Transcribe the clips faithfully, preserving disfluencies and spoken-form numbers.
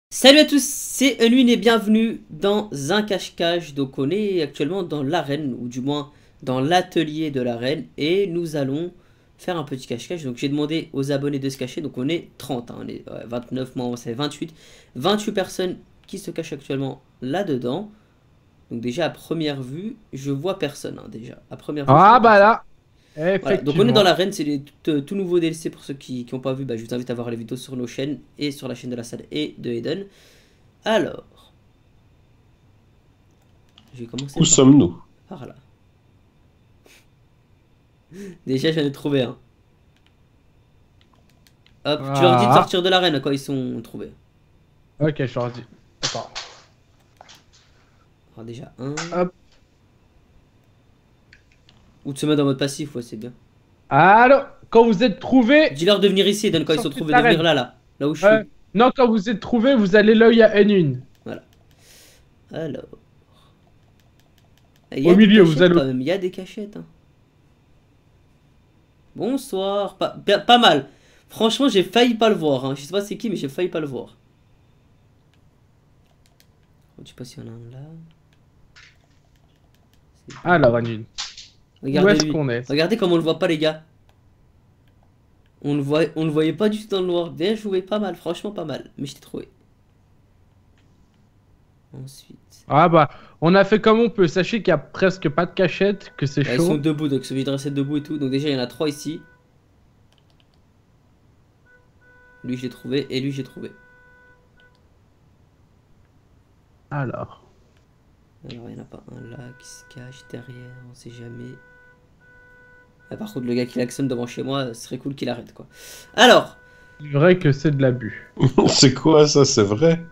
Salut à tous, c'est Unwin et bienvenue dans un cache-cache. Donc on est actuellement dans l'arène, ou du moins dans l'atelier de l'arène, et nous allons faire un petit cache-cache. Donc j'ai demandé aux abonnés de se cacher, donc on est trente, hein, on est ouais, vingt-neuf, moi on c'est vingt-huit. vingt-huit personnes qui se cachent actuellement là-dedans. Donc déjà à première vue, je vois personne, hein, déjà. À première vue, je Ah vois bah personne. là, Voilà, donc on est dans effectivement. l'arène, c'est les tout, tout nouveaux D L C pour ceux qui n'ont pas vu, bah, je vous invite à voir les vidéos sur nos chaînes, et sur la chaîne de la salle et de Eden. Alors... Je vais commencer Où par, sommes-nous? par là. Déjà, j'en ai trouvé un. Hop, tu leur dis de Ah, sortir de l'arène quand ils sont trouvés. ok, je leur dis. Attends. Alors déjà, un. Hop. Ou de se mettre en mode passif, ouais, c'est bien. Allô, quand vous êtes trouvés, Dis-leur de venir ici, Eden, quand ils sont sortez de trouvés, de venir l'arène. là, là. Là où je Ouais. suis. Non, quand vous êtes trouvés, vous allez l'œil à N une. Voilà. Alors. Il y Au a des milieu, vous cachettes allez. quand même, il y a des cachettes. Hein. Bonsoir. Pas, pas, pas mal. Franchement, j'ai failli pas le voir. Hein. Je sais pas c'est qui, mais j'ai failli pas le voir. Je sais pas s'il y en a un là. C'est Alors, bon. N une. Où Regardez est-ce lui. qu'on est? Regardez comme on le voit pas, les gars. On le, voit, on le voyait pas du tout dans le noir. Bien joué, pas mal, franchement pas mal. Mais je t'ai trouvé. Ensuite. Ah bah, on a fait comme on peut. Sachez qu'il y a presque pas de cachette, que c'est Ouais, ils sont chaud. debout, donc celui de rester debout et tout. Donc déjà, il y en a trois ici. Lui, je l'ai trouvé. Et lui, j'ai trouvé. Alors. Alors, il n'y en a pas un là qui se cache derrière. On sait jamais. Ah, par contre, le gars qui klaxonne devant chez moi, ce serait cool qu'il arrête, quoi. Alors. C'est vrai que c'est de l'abus. C'est quoi ça, c'est vrai?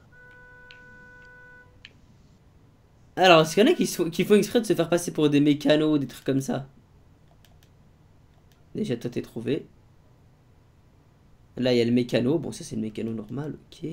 Alors, est-ce qu'il y en a qui, sont, qui font exprès de se faire passer pour des mécanos, des trucs comme ça? Déjà, toi, t'es trouvé. Là, il y a le mécano. Bon, ça, c'est le mécano normal. Ok.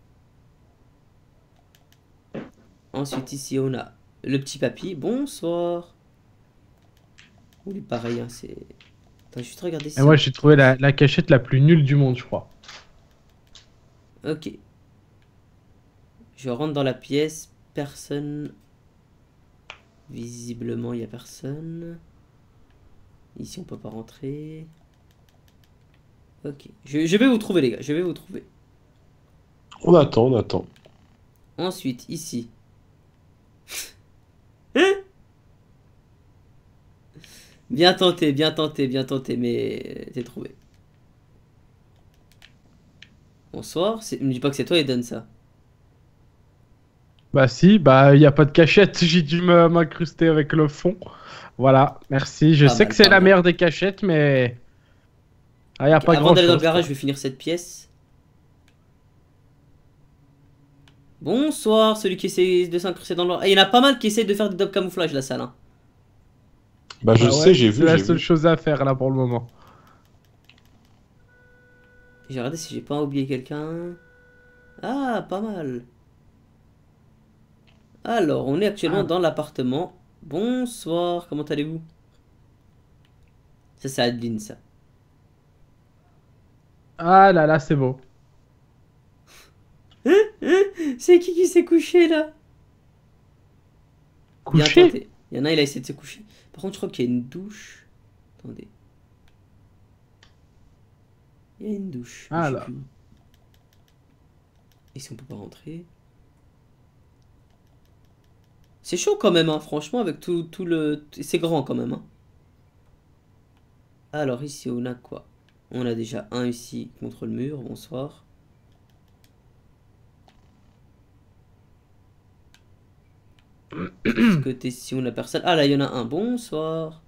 Ensuite, ici, on a le petit papy. Bonsoir. Oui, pareil, hein, c'est... Attends, juste regarder Et si moi, on... j'ai trouvé la, la cachette la plus nulle du monde, je crois. Ok. Je rentre dans la pièce. Personne... Visiblement, il n'y a personne. Ici, on peut pas rentrer. Ok. Je, je vais vous trouver, les gars. Je vais vous trouver. On attend, on attend. Ensuite, ici. Bien tenté, bien tenté, bien tenté, mais t'es trouvé. Bonsoir. Ne me dis pas que c'est toi, Eden, ça. Bah si, bah il y a pas de cachette. J'ai dû me- m'incruster avec le fond. Voilà, merci. Je Pas sais que mal, c'est pas la mal. meilleure des cachettes, mais... Ah, y a Ok, pas avant d'aller dans le grand-chose, garage, je quoi. vais finir cette pièce. Bonsoir, celui qui essaie de s'incruster dans l'or. Il y en a pas mal qui essayent de faire des double camouflage, la salle. Hein. Bah je Bah sais, ouais, j'ai c'est vu, la j'ai seule vu. chose à faire là pour le moment. J'ai regardé si j'ai pas oublié quelqu'un. Ah, pas mal. Alors, on est actuellement Ah, dans l'appartement. Bonsoir, comment allez-vous? Ça, c'est Adeline, ça. ah là là, c'est beau. C'est qui qui s'est couché, là? Bien Couché? tenté. Il y en a, il a essayé de se coucher. Par contre, je crois qu'il y a une douche. Attendez. Il y a une douche, mais Ah je sais là. plus où. Ici, on peut pas rentrer. C'est chaud quand même, hein, franchement, avec tout, tout le... C'est grand quand même, hein. Alors, ici, on a quoi? On a déjà un ici contre le mur, bonsoir. Ce côté-ci, on a personne. Ah, là, il y en a un, bonsoir.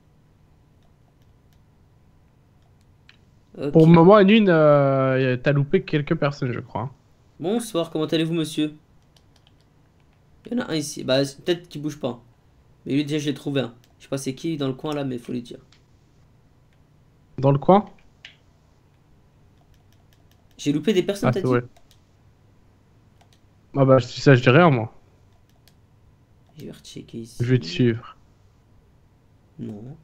Pour Ok. le moment, Nune, euh, t'as loupé quelques personnes, je crois. Bonsoir, comment allez-vous, monsieur? Il y en a un ici. Bah, peut-être qu'il bouge pas. Mais lui, déjà, je l'ai trouvé un. Je sais pas c'est qui dans le coin là, mais faut lui dire. Dans le coin? J'ai loupé des personnes, Ah, t'as c'est dit? vrai. Ah bah, si ça, je dis rien, moi. Je vais rechecker Je vais te ici. suivre. Non.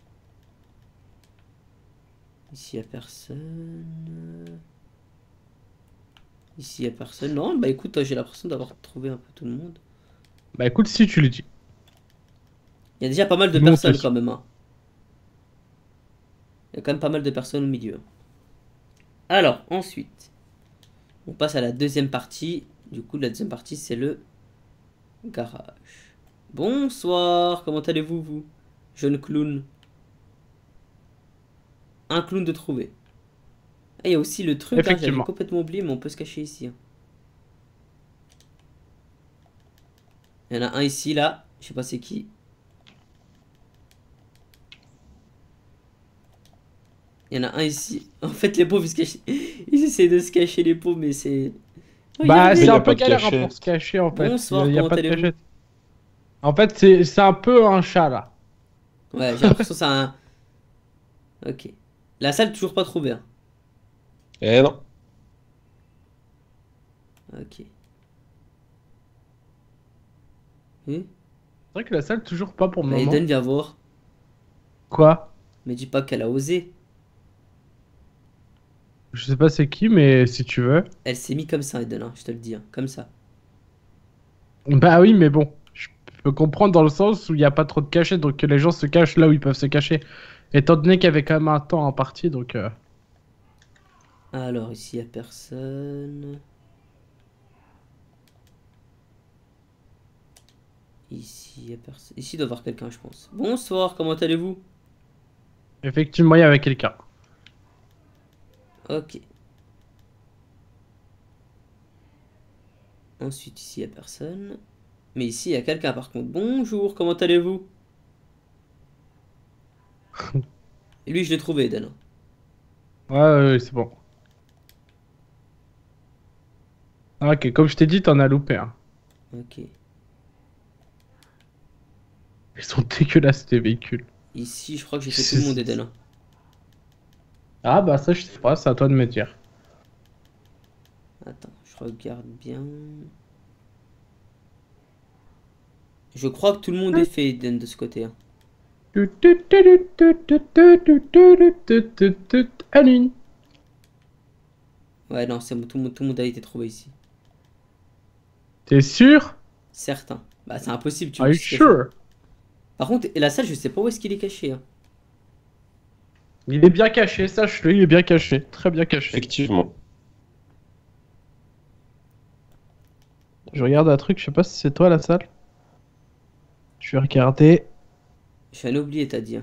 Ici, il y a personne. Ici, il n'y a personne. Non, bah écoute, j'ai l'impression d'avoir trouvé un peu tout le monde. Bah écoute, si tu le dis. Il y a déjà pas mal de Nous, on te personnes suit. quand même. Hein. Il y a quand même pas mal de personnes au milieu. Alors, ensuite, on passe à la deuxième partie. Du coup, la deuxième partie, c'est le garage. Bonsoir, comment allez-vous, vous, jeune clown? Un clown de trouver. Ah, il y a aussi le truc, hein, j'avais Effectivement. complètement oublié, mais on peut se cacher ici. Hein. Il y en a un ici, là. Je sais pas c'est qui. Il y en a un ici. En fait, les pauvres, ils se cachent. Ils essaient de se cacher, les pauvres, mais c'est... Bah Regardez. c'est y a un pas peu de galère hein, cachette. pour se cacher en fait. Bonsoir, Il y a, comment pas de allez-vous? cachette. En fait, c'est c'est un peu un chat là. Ouais, j'ai l'impression que c'est un... Ok. La salle, toujours pas trouvée. Hein. Eh non. Ok. Hmm C'est vrai que la salle, toujours pas pour le Bah, moment. Eden, viens voir. Quoi? Mais dis pas qu'elle a osé. Je sais pas c'est qui, mais si tu veux. Elle s'est mis comme ça, Eden, hein, je te le dis. Hein, comme ça. Bah oui, mais bon. Je peux comprendre dans le sens où il n'y a pas trop de cachette, donc que les gens se cachent là où ils peuvent se cacher. Étant donné qu'il y avait quand même un temps en partie, donc... euh, Alors, ici, il a personne. Ici, il a personne. Ici, il doit y avoir quelqu'un, je pense. Bonsoir, comment allez-vous? Effectivement, il y avait quelqu'un. Ok. Ensuite, ici, il n'y a personne. Mais ici, il y a quelqu'un, par contre. Bonjour, comment allez-vous? Et lui, je l'ai trouvé, Eden. Hein. Ouais, ouais, ouais, c'est bon. Ah, ok, comme je t'ai dit, t'en as loupé. Hein. Ok. Ils sont dégueulasses, tes véhicules. Ici, je crois que j'ai fait tout le monde, Eden. Hein. Ah bah ça, je sais pas, c'est à toi de me dire. Attends, je regarde bien. Je crois que tout le monde est fait, Eden, de ce côté. Hein. Aline. Ouais, non, c'est bon, tout le monde, tout le monde a été trouvé ici. T'es sûr? Certain. Bah, c'est impossible, tu Are veux you qu'il se cache. sure? Par contre, la salle, je sais pas où est-ce qu'il est caché. Hein. Il est bien caché, sache-le, il est bien caché. Très bien caché. Effectivement. Je regarde un truc, je sais pas si c'est toi la salle. Je vais regarder. Je viens d'oublier, t'as dit. Hein.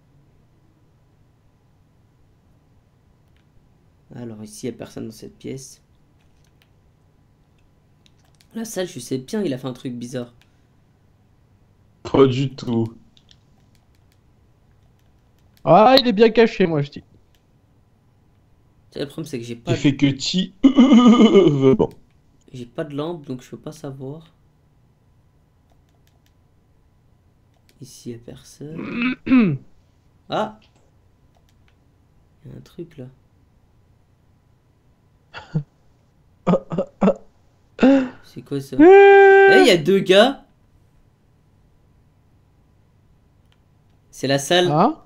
Alors, ici, il n'y a personne dans cette pièce. La salle, je sais bien, il a fait un truc bizarre. Pas du tout. Ah, il est bien caché, moi je dis. Le problème, c'est que j'ai pas, J'ai de... fait que ti. Vraiment. j'ai pas de lampe, donc je peux pas savoir. Ici, il n'y a personne. Ah! Il y a un truc là. C'est quoi ça? Eh, il y a deux gars! C'est la salle. Ah?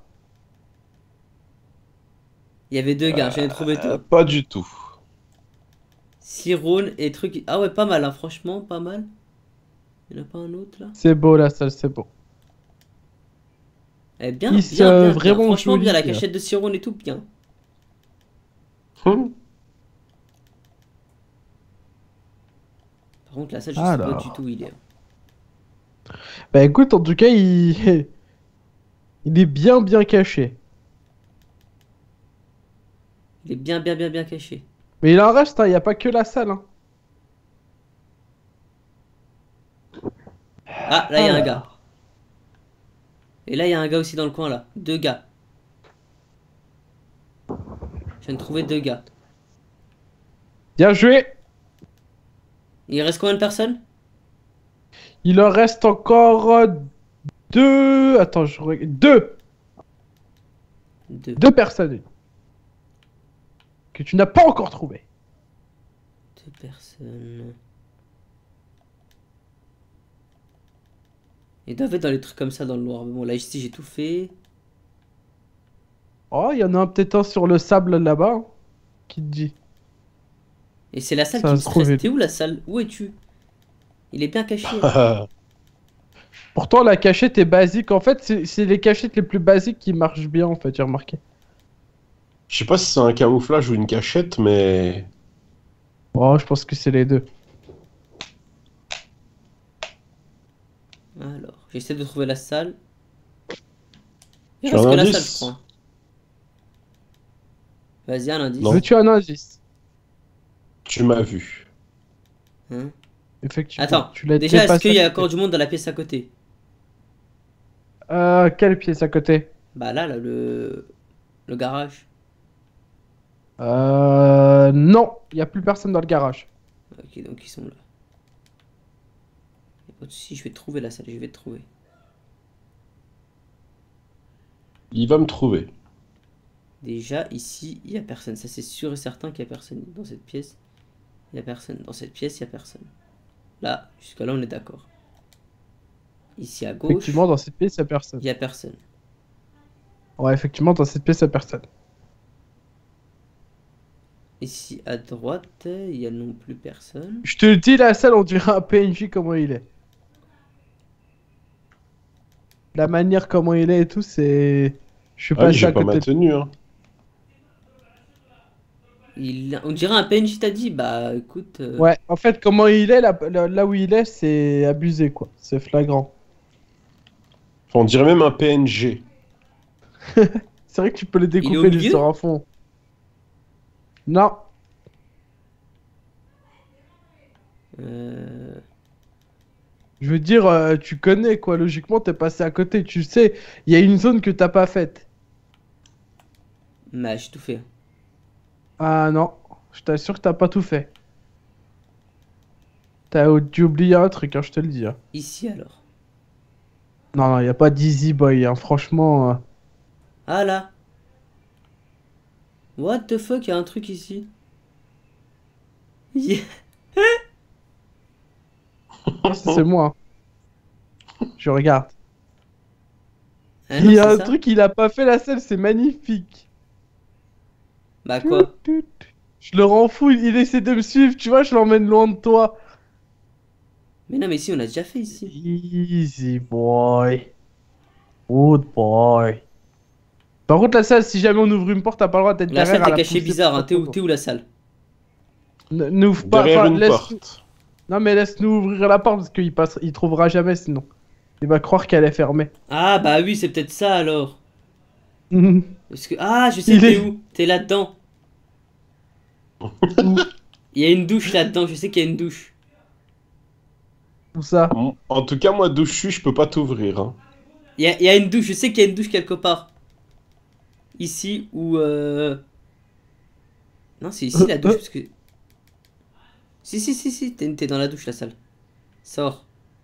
Il y avait deux gars, j'en ai trouvé Euh, deux. pas du tout. Cyrone et truc. Ah ouais, pas mal, hein, franchement, pas mal. Il n'y en a pas un autre là? C'est beau la salle, c'est beau. Eh bien, Il bien, se- bien, bien. vraiment Franchement, bien, la joli. cachette de Cyrone et tout, bien. Hum. Par contre, la salle, je sais pas Alors. du tout où il est. Bah écoute, en tout cas, il... il est bien bien caché. Il est bien, bien, bien, bien caché. Mais il en reste, hein, il n'y a pas que la salle. Hein. Ah, là, il y a un Alors. gars. Et là, il y a un gars aussi dans le coin, là. Deux gars. Je viens de trouver deux gars. Bien joué. Il reste combien de personnes? Il en reste encore euh, deux. Attends, je regarde. Deux. Deux. Deux personnes. Que tu n'as pas encore trouvé. Deux personnes. Il doivent être dans les trucs comme ça dans le noir. Mais bon, là, ici, j'ai tout fait. Oh, il y en a un peut-être un sur le sable là-bas. Hein, qui te dit? Et c'est la salle Ça qui va me trop stresse. vite. T'es où la salle? Où es-tu? Il est bien caché. Pourtant, la cachette est basique. En fait, c'est c'est les cachettes les plus basiques qui marchent bien, en fait, j'ai remarqué. Je sais pas si c'est un camouflage ou une cachette, mais... Oh, je pense que c'est les deux. Alors, j'essaie de trouver la salle. Il Tu as reste un que la salle, je indice? crois. Vas-y, un indice. Non. Veux-tu un indice? Tu m'as vu. Hein. Effectivement. Attends, tu l'as déjà, est-ce dépassé. qu'il y a encore du monde dans la pièce à côté? Euh, quelle pièce à côté? Bah là, là, le... le garage. Euh, non, il y a plus personne dans le garage. Ok, donc ils sont là. Y a pas de souci, je vais trouver la salle, je vais te trouver. Il va me trouver. Déjà, ici, il y a personne. Ça, c'est sûr et certain qu'il y a personne dans cette pièce. Il y a personne. Dans cette pièce, il y a personne. Là, jusqu'à là, on est d'accord. Ici, à gauche, Effectivement, dans cette pièce, il y a personne. il y a personne. Ouais, effectivement, dans cette pièce, il y a personne. Ici, à droite, il y a non plus personne. Je te le dis, la salle, on dirait un P N J comment il est. La manière comment il est et tout, c'est... Je suis Ah oui, passé j'ai à pas ma côté. tenue, hein. Il... On dirait un P N J, t'as dit? Bah, écoute... euh, Ouais, en fait, comment il est, là, là, là où il est, c'est abusé, quoi. C'est flagrant. Enfin, on dirait même un P N G. C'est vrai que tu peux les est au découper juste milieu sur un fond. Non. euh, Je veux dire, euh, tu connais, quoi. Logiquement, t'es passé à côté. Tu sais, il y a une zone que t'as pas faite. Bah, j'ai tout fait. Ah non, je t'assure que t'as pas tout fait. T'as dû oublier un truc, hein, je te le dis. hein. Ici, alors. Non, non, y a pas d'easy boy, hein, franchement. euh. Ah, là. What the fuck, il y a un truc ici. Yeah. Ça, c'est moi. hein. Je regarde. Ah non, Il y a c'est un ça? truc, il a pas fait la selle, c'est magnifique. Bah, quoi? Tout, tout, tout. Je le rends fou, il il essaie de me suivre, tu vois, je l'emmène loin de toi. Mais non, mais ici, on a déjà fait ici. Easy boy. Good boy. Par contre, la salle, si jamais on ouvre une porte, t'as pas le droit d'être La derrière salle, à t'es la caché pousser bizarre, pour hein. T'es où, pas- t'es où la salle? Ne- N'ouvre pas, Derrière enfin, une laisse... porte. Non mais laisse-nous ouvrir la porte parce qu'il passe... il trouvera jamais sinon. Il va croire qu'elle est fermée. Ah, bah oui, c'est peut-être ça, alors. Où Parce que... Ah, je sais Il t'es est- où. T'es là-dedans. Il y a une douche là-dedans, je sais qu'il y a une douche. ça? En en tout cas, moi, d'où je suis, je peux pas t'ouvrir, hein. Il y a, il y a une douche, je sais qu'il y a une douche quelque part. Ici ou... Euh... Non, c'est ici la douche, parce que... Si, si, si, si, t'es t'es dans la douche, la salle. Sors.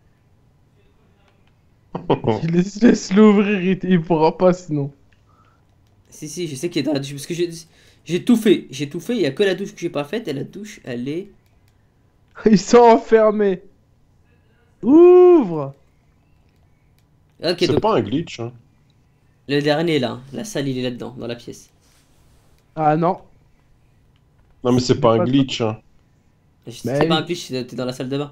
Laisse, laisse l'ouvrir, il, il pourra pas sinon. Si, si, je sais qu'il est dans la douche, parce que j'ai j'ai tout fait. J'ai tout fait, il y a que la douche que j'ai pas faite, et la douche, elle est... Ils sont enfermés. Ouvre. Ok, C'est donc, pas un glitch, hein. le dernier, là. La salle, il est là-dedans, dans la pièce. Ah non. Non, mais c'est pas un pas- glitch, hein. C'est Mais pas oui. un glitch, t'es dans la salle de bain.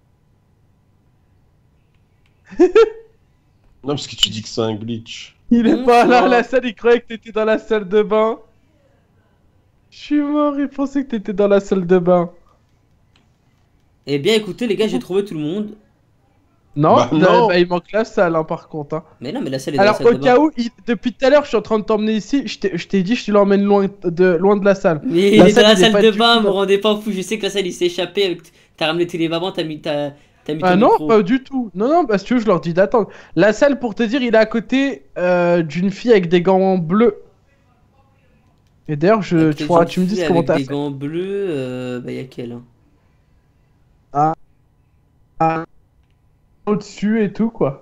Non, parce que tu dis que c'est un glitch. Il est pas là, Bonsoir. la salle, il croyait que t'étais dans la salle de bain. Je suis mort, il pensait que t'étais dans la salle de bain. Eh bien, écoutez, les gars, j'ai trouvé tout le monde. Non, Bah, euh, non. bah, il manque la salle hein, par contre. hein. Mais non, mais la salle est dans Alors la salle au de cas bain. où, il- depuis tout à l'heure je suis en train de t'emmener ici, je t'ai je t'ai dit je te l'emmène loin de, loin de la salle. Mais il La est dans la salle, il est salle pas de du bain, tout me là. rendez pas fou. Je sais que la salle, il s'est échappé. Avec... T'as ramené tous les babans, t'as mis, ta... t'as mis ton Ah non, micro. pas du tout. Non, non, parce que tu veux, je leur dis d'attendre. La salle, pour te dire, il est à côté euh, d'une fille avec des gants bleus. Et d'ailleurs, je, Avec tu, les pourras- jeunes tu me dis filles comment avec t'as des fait. gants bleus, euh, bah y'a quelle hein. Au-dessus et tout, quoi.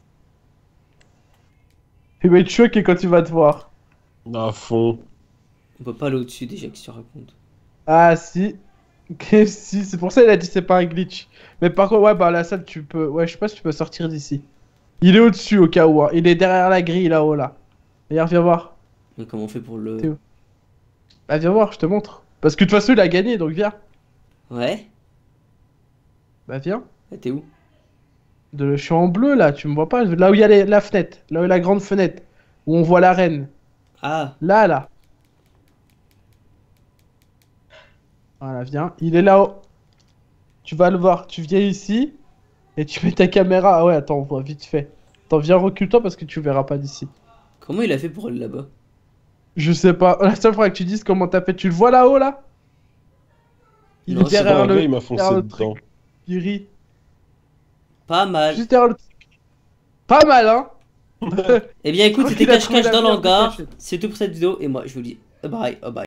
Il va être choqué quand il va te voir. À fond. On peut pas aller au-dessus déjà, qu'est-ce que tu racontes? Ah, si. Ok, si, c'est pour ça qu'il a dit c'est pas un glitch. Mais par contre, ouais, bah la salle, tu peux. Ouais, je sais pas si tu peux sortir d'ici. Il est au-dessus au cas où. hein. Il est derrière la grille là-haut là. Regarde, viens voir. Mais comment on fait pour T'es le... où Bah, viens voir, je te montre. Parce que de toute façon, il a gagné, donc viens. Ouais. Bah viens. Ah, t'es où? De, je suis en bleu là, tu me vois pas? Là où il y a les- la fenêtre, là où il y a la grande fenêtre, où on voit l'arène. Ah, Là, là. Voilà, viens. Il est là-haut. Tu vas le voir. Tu viens ici et tu mets ta caméra. Ah ouais, attends, on voit vite fait. Attends, viens, recule-toi parce que tu verras pas d'ici. comment il a fait pour aller là-bas? Je sais pas. La seule fois que tu dises comment t'as fait, tu le vois là-haut là? Il Non, est je sais C'est derrière un gars, le, il m'a derrière foncé le dedans. truc. Il rit. Pas mal. Juste derrière le truc. Pas mal, hein? Eh bien écoute, crois c'était qu'il a trouvé cache-cache la dans meilleure des l'hangar. cachettes. C'est tout pour cette vidéo et moi je vous dis bye bye.